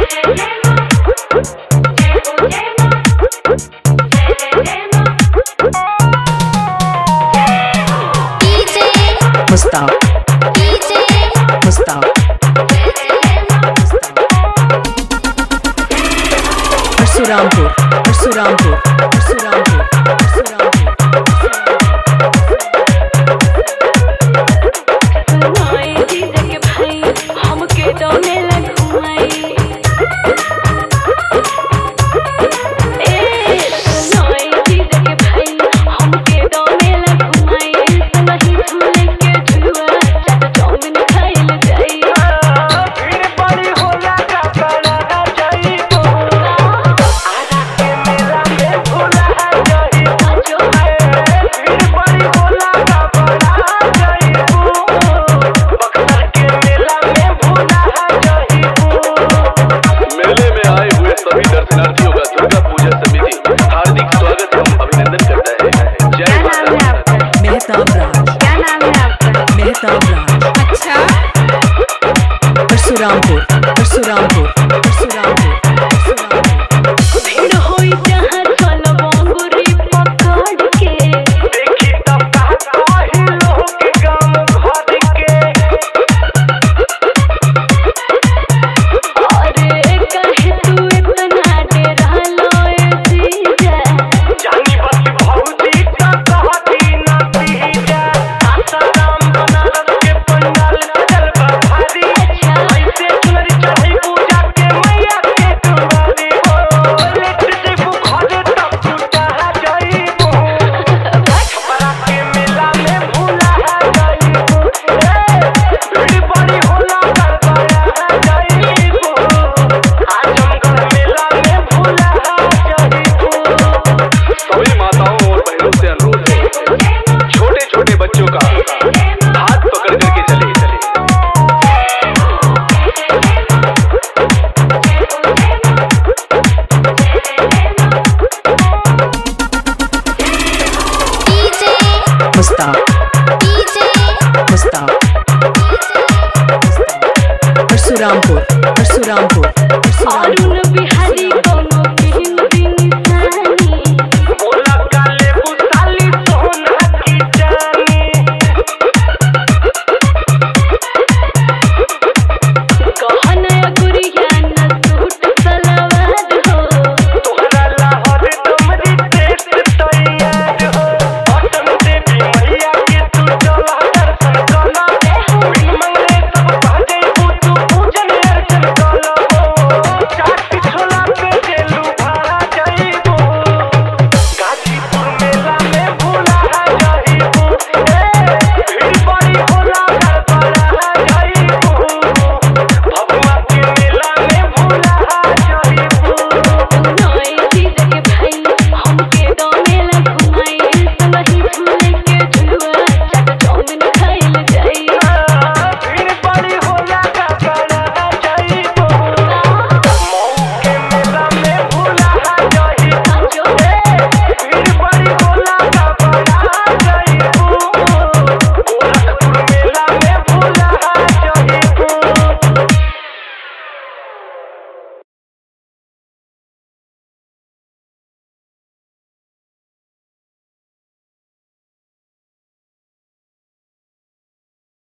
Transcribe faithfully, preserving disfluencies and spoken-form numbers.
Mustak, Mustak, Parshurampur, Parshurampur, Parshurampur, Parshurampur. अच्छा Parshurampur, Parshurampur, Parshurampur, Parshurampur. भीड़ होई जहाँ चलो बांगुरी पकड़ के देखी तब कहता ही लोग गाँव भर के अरे कहे तू इतना डेरा लोए जीजा जानी बस भौजी का कहती ना पीजा आसाराम बनारस के पंडाल चल भारी ऐसे तुम्हारी चढ़ाई पूजा के मैया के दुआरी हो लेट जैबू घरे तब टूटा जाइबू छपरा के मेला में भूला जाइबू भीड़ बड़ी होला गड़बड़ा जाइबू आजमगढ़ मेला में भूला जाइबू। सभी माताओं और बहनों से अनुरोध है, छोटे छोटे बच्चों का हाथ पकड़ करके चले चले Mustak,